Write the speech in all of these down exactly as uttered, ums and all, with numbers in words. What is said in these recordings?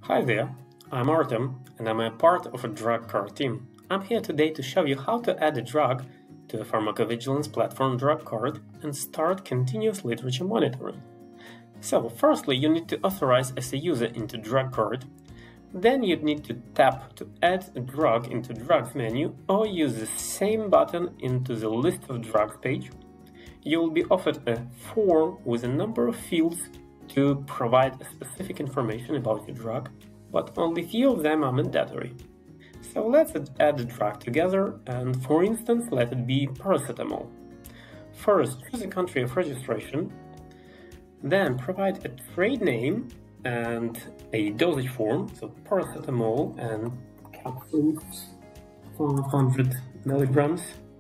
Hi there, I'm Artem and I'm a part of a DrugCard team. I'm here today to show you how to add a drug to a pharmacovigilance platform DrugCard and start continuous literature monitoring. So, firstly, you need to authorize as a user into DrugCard. Then you'd need to tap to add a drug into drugs menu or use the same button into the list of drugs page. You will be offered a form with a number of fields to provide specific information about your drug, but only few of them are mandatory. So let's add the drug together, and for instance, let it be paracetamol. First, choose a country of registration, then provide a trade name and a dosage form, so paracetamol and capsules, four hundred milligrams.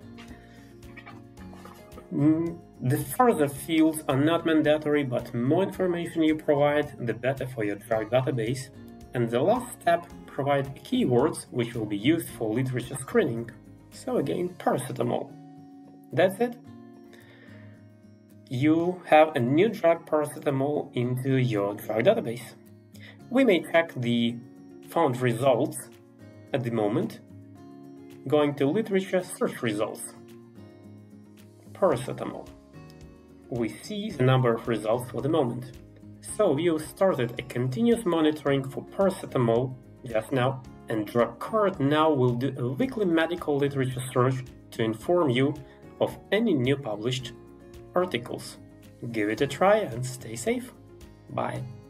The further fields are not mandatory, but more information you provide, the better for your drug database. And the last step, provide keywords which will be used for literature screening. So again, paracetamol. That's it. You have a new drug paracetamol into your drug database. We may check the found results at the moment. Going to literature search results. Paracetamol. We see the number of results for the moment. So you started a continuous monitoring for paracetamol just now, and DrugCard now will do a weekly medical literature search to inform you of any new published articles. Give it a try and stay safe. Bye.